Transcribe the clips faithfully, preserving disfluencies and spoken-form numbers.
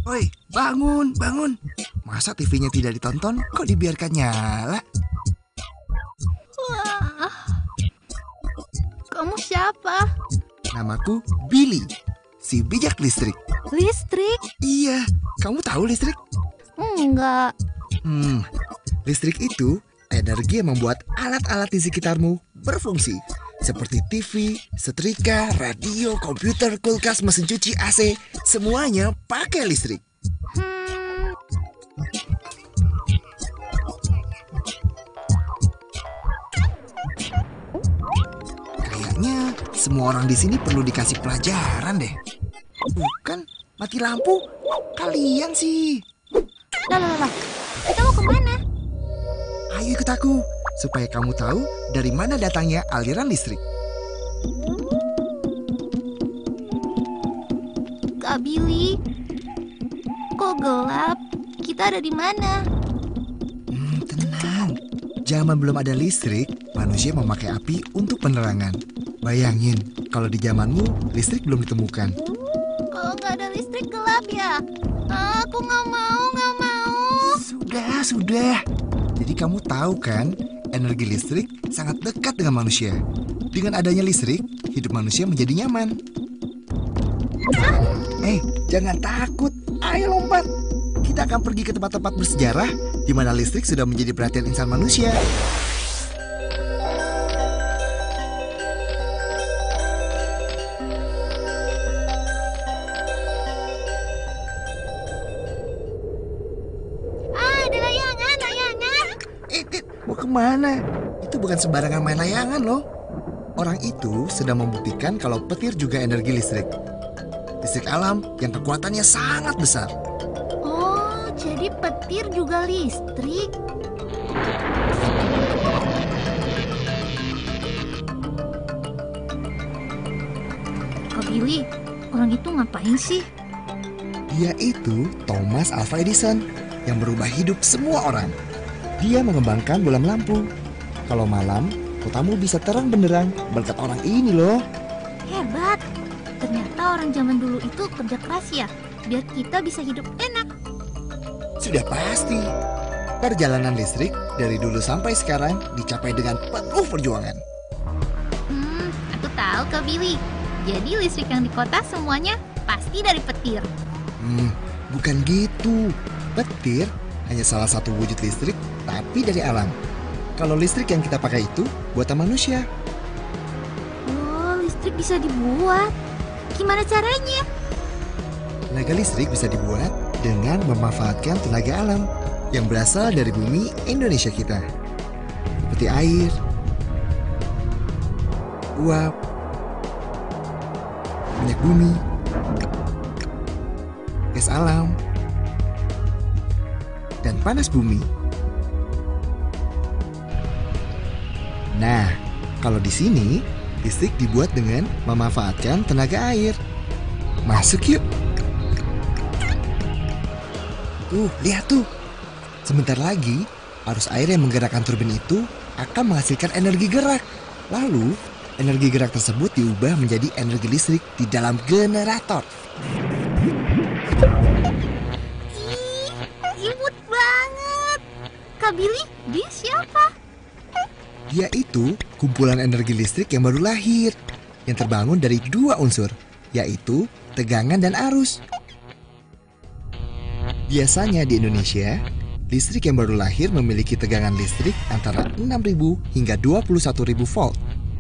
Oi, bangun, bangun. Masa T V-nya tidak ditonton, kok dibiarkan nyala? Wah, kamu siapa? Namaku Billy, si bijak listrik. Listrik? Iya, kamu tahu listrik? Enggak. Hmm, listrik itu energi yang membuat alat-alat di sekitarmu berfungsi. Seperti T V, setrika, radio, komputer, kulkas, mesin cuci, A C. Semuanya pakai listrik. Hmm, Kayaknya semua orang di sini perlu dikasih pelajaran deh. Bukan, mati lampu. Kalian sih. lah, lah, lah. Kita mau kemana? Ayo ikut aku, supaya kamu tahu dari mana datangnya aliran listrik. Kak Billy, kok gelap? Kita ada di mana? Hmm, tenang. Zaman belum ada listrik, manusia memakai api untuk penerangan. Bayangin, kalau di zamanmu listrik belum ditemukan. Kalau nggak ada listrik gelap ya? Ah, aku nggak mau, nggak mau. Sudah, sudah. Jadi kamu tahu kan, energi listrik sangat dekat dengan manusia. Dengan adanya listrik, hidup manusia menjadi nyaman. Eh, jangan takut. Ayo lompat. Kita akan pergi ke tempat-tempat bersejarah di mana listrik sudah menjadi perhatian insan manusia. Ah, ada layangan, layangan. Eh, eh, mau kemana? Itu bukan sembarangan main layangan loh. Orang itu sedang membuktikan kalau petir juga energi listrik. Listrik alam yang kekuatannya sangat besar. Oh, jadi petir juga listrik. Kak Billy, orang itu ngapain sih? Dia itu Thomas Alva Edison yang berubah hidup semua orang. Dia mengembangkan bola lampu. Kalau malam, kotamu bisa terang benderang berkat orang ini loh. Hebat. Ternyata orang zaman dulu itu kerja keras ya, biar kita bisa hidup enak. Sudah pasti. Perjalanan listrik dari dulu sampai sekarang dicapai dengan penuh perjuangan. Hmm, aku tahu Kak Billy. Jadi listrik yang di kota semuanya pasti dari petir. Hmm, bukan gitu. Petir hanya salah satu wujud listrik, tapi dari alam. Kalau listrik yang kita pakai itu buatan manusia. Oh, listrik bisa dibuat. Gimana caranya? Tenaga listrik bisa dibuat dengan memanfaatkan tenaga alam yang berasal dari bumi Indonesia kita. Seperti air, uap, minyak bumi, gas alam, dan panas bumi. Nah, kalau di sini listrik dibuat dengan memanfaatkan tenaga air. Masuk yuk. Tuh, lihat tuh. Sebentar lagi, arus air yang menggerakkan turbin itu akan menghasilkan energi gerak. Lalu, energi gerak tersebut diubah menjadi energi listrik di dalam generator. Ih, imut banget. Kak Billy, dia siapa? Dia itu kumpulan energi listrik yang baru lahir, yang terbangun dari dua unsur, yaitu tegangan dan arus. Biasanya di Indonesia, listrik yang baru lahir memiliki tegangan listrik antara enam ribu hingga dua puluh satu ribu volt.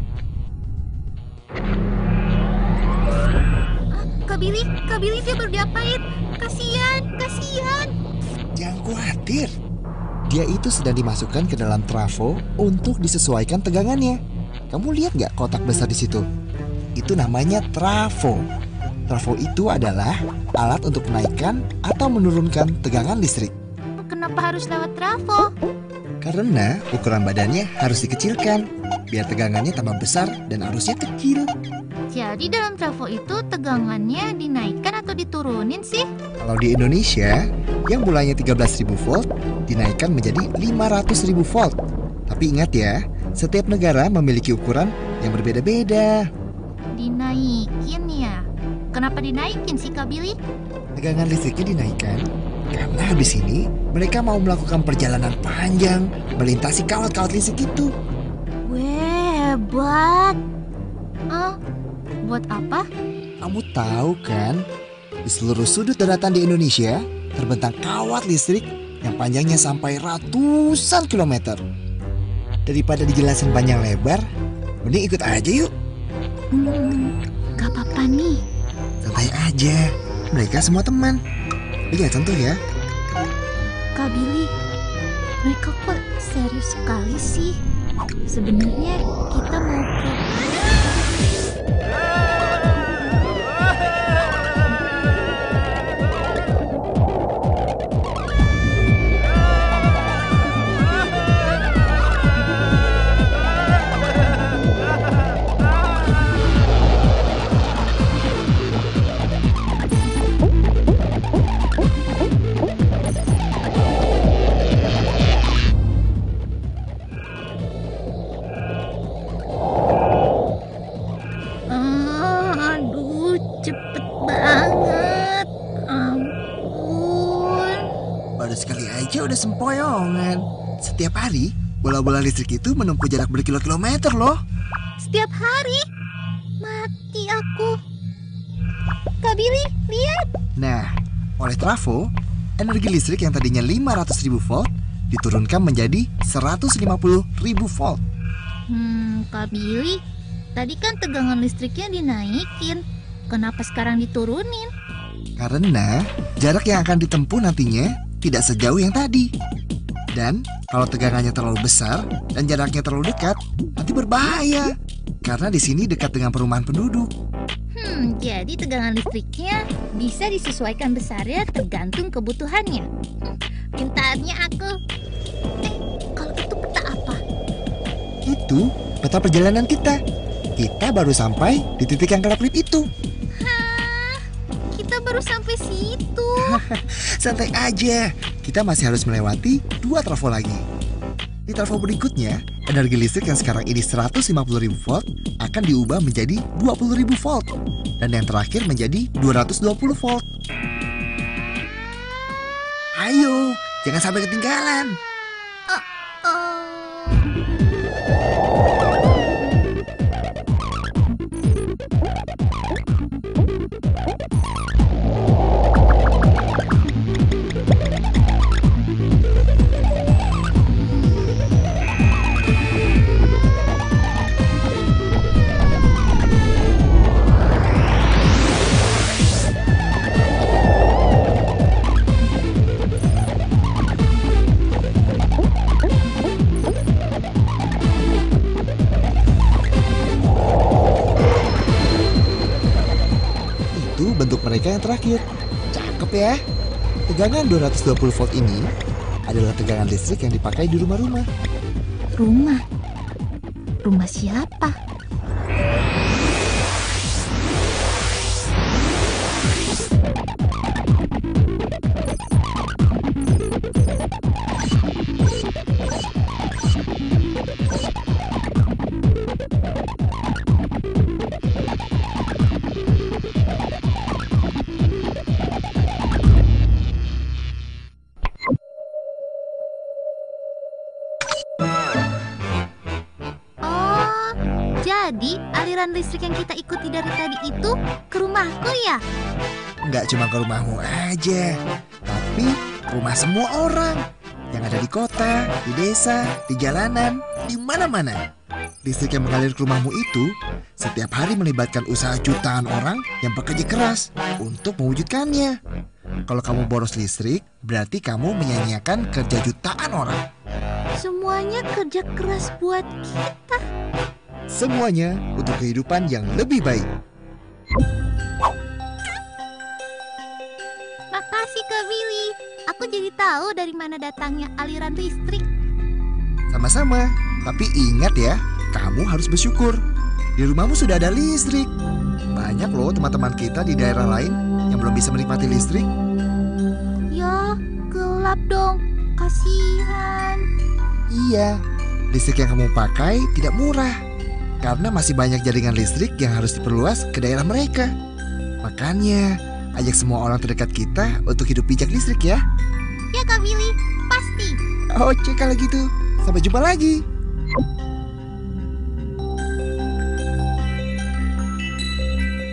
Ah, Kak Billy, Kak Billy dia baru diapain? Kasian, kasian. Jangan khawatir, dia itu sedang dimasukkan ke dalam trafo untuk disesuaikan tegangannya. Kamu lihat nggak kotak besar di situ? Itu namanya trafo. Trafo itu adalah alat untuk menaikkan atau menurunkan tegangan listrik. Kenapa harus lewat trafo? Karena ukuran badannya harus dikecilkan, biar tegangannya tambah besar dan arusnya kecil. Jadi dalam trafo itu tegangannya dinaikkan atau diturunin sih? Kalau di Indonesia, yang mulanya tiga belas ribu volt dinaikkan menjadi lima ratus ribu volt. Tapi ingat ya, setiap negara memiliki ukuran yang berbeda-beda. Dinaikin ya? Kenapa dinaikin sih Kak Billy? Tegangan listriknya dinaikkan karena habis ini mereka mau melakukan perjalanan panjang melintasi kawat-kawat listrik itu. Weh, hebat. Ah, buat apa? Kamu tahu kan, di seluruh sudut daratan di Indonesia terbentang kawat listrik yang panjangnya sampai ratusan kilometer. Daripada dijelasin panjang lebar, mending ikut aja yuk. Hmm, gak apa-apa nih. Santai aja, mereka semua teman. Lihat contoh ya. Kak Billy, mereka kok serius sekali sih? Sebenarnya kita mau ke... Cepet banget. Ampun. Baru sekali aja udah sempoyongan. Setiap hari, bola-bola listrik itu menempuh jarak berkilo-kilometer loh. Setiap hari? Mati aku. Kak Billy, lihat. Nah, oleh trafo, energi listrik yang tadinya lima ratus ribu volt diturunkan menjadi seratus lima puluh ribu volt. Hmm, Kak Billy, tadi kan tegangan listriknya dinaikin. Kenapa sekarang diturunin? Karena jarak yang akan ditempuh nantinya tidak sejauh yang tadi. Dan kalau tegangannya terlalu besar dan jaraknya terlalu dekat, nanti berbahaya. Karena di sini dekat dengan perumahan penduduk. Hmm, jadi tegangan listriknya bisa disesuaikan besarnya tergantung kebutuhannya. Hmm, pintarnya aku. Eh, kalau itu peta apa? Itu peta perjalanan kita. Kita baru sampai di titik yang kelap-kelip itu. Hah, kita baru sampai situ. Santai aja, kita masih harus melewati dua trafo lagi. Di trafo berikutnya, energi listrik yang sekarang ini seratus lima puluh ribu volt akan diubah menjadi dua puluh ribu volt. Dan yang terakhir menjadi dua ratus dua puluh volt. Ayo, jangan sampai ketinggalan. Oh, oh. Itu bentuk mereka yang terakhir. Cakep ya. Tegangan dua ratus dua puluh volt ini adalah tegangan listrik yang dipakai di rumah-rumah. Rumah? Rumah siapa? Jadi aliran listrik yang kita ikuti dari tadi itu ke rumahku ya? Nggak cuma ke rumahmu aja, tapi ke rumah semua orang yang ada di kota, di desa, di jalanan, di mana-mana. Listrik yang mengalir ke rumahmu itu setiap hari melibatkan usaha jutaan orang yang bekerja keras untuk mewujudkannya. Kalau kamu boros listrik, berarti kamu menyanyiakan kerja jutaan orang. Semuanya kerja keras buat kita. Semuanya untuk kehidupan yang lebih baik. Makasih Kak Billy. Aku jadi tahu dari mana datangnya aliran listrik. Sama-sama, tapi ingat ya, kamu harus bersyukur. Di rumahmu sudah ada listrik. Banyak loh teman-teman kita di daerah lain yang belum bisa menikmati listrik. Ya, gelap dong. Kasihan. Iya, listrik yang kamu pakai tidak murah. Karena masih banyak jaringan listrik yang harus diperluas ke daerah mereka. Makanya, Ajak semua orang terdekat kita untuk hidup bijak listrik ya. Ya Kak Willy, pasti. Oke kalau gitu, sampai jumpa lagi.